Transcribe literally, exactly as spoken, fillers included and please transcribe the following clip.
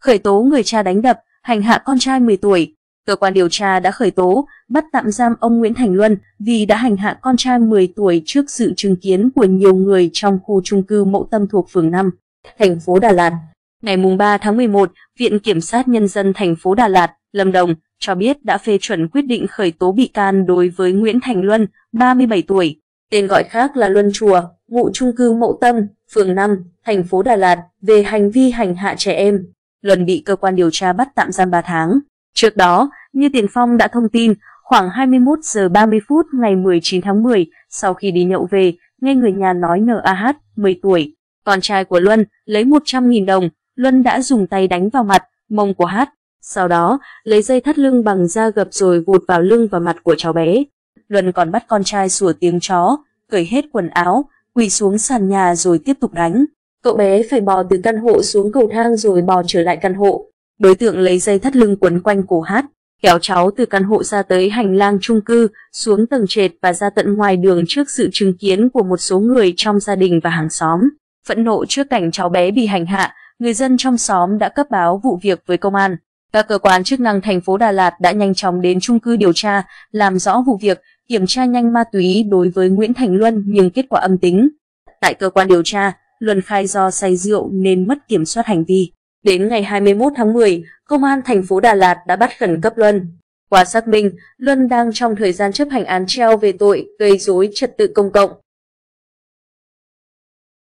khởi tố người cha đánh đập, hành hạ con trai mười tuổi. Cơ quan điều tra đã khởi tố, bắt tạm giam ông Nguyễn Thành Luân vì đã hành hạ con trai mười tuổi trước sự chứng kiến của nhiều người trong khu chung cư Mậu Tâm thuộc phường năm, thành phố Đà Lạt. Ngày ba tháng mười một, Viện Kiểm sát Nhân dân thành phố Đà Lạt, Lâm Đồng cho biết đã phê chuẩn quyết định khởi tố bị can đối với Nguyễn Thành Luân, ba mươi bảy tuổi, tên gọi khác là Luân Chùa, ngụ chung cư Mậu Tâm, phường năm, thành phố Đà Lạt, về hành vi hành hạ trẻ em. Luân bị cơ quan điều tra bắt tạm giam ba tháng. Trước đó, như Tiền Phong đã thông tin, khoảng hai mươi mốt giờ ba mươi phút ngày mười chín tháng mười, sau khi đi nhậu về, nghe người nhà nói en a hát, mười tuổi, con trai của Luân, lấy một trăm nghìn đồng, Luân đã dùng tay đánh vào mặt, mông của Hát. Sau đó, lấy dây thắt lưng bằng da gập rồi vụt vào lưng và mặt của cháu bé. Luân còn bắt con trai sủa tiếng chó, cởi hết quần áo, quỳ xuống sàn nhà rồi tiếp tục đánh. Cậu bé phải bò từ căn hộ xuống cầu thang rồi bò trở lại căn hộ. Đối tượng lấy dây thắt lưng quấn quanh cổ Hát, kéo cháu từ căn hộ ra tới hành lang chung cư, xuống tầng trệt và ra tận ngoài đường trước sự chứng kiến của một số người trong gia đình và hàng xóm. Phẫn nộ trước cảnh cháu bé bị hành hạ, người dân trong xóm đã cấp báo vụ việc với công an. Các cơ quan chức năng thành phố Đà Lạt đã nhanh chóng đến chung cư điều tra, làm rõ vụ việc, kiểm tra nhanh ma túy đối với Nguyễn Thành Luân nhưng kết quả âm tính. Tại cơ quan điều tra, Luân khai do say rượu nên mất kiểm soát hành vi. Đến ngày hai mươi mốt tháng mười, Công an thành phố Đà Lạt đã bắt khẩn cấp Luân. Qua xác minh, Luân đang trong thời gian chấp hành án treo về tội gây rối trật tự công cộng.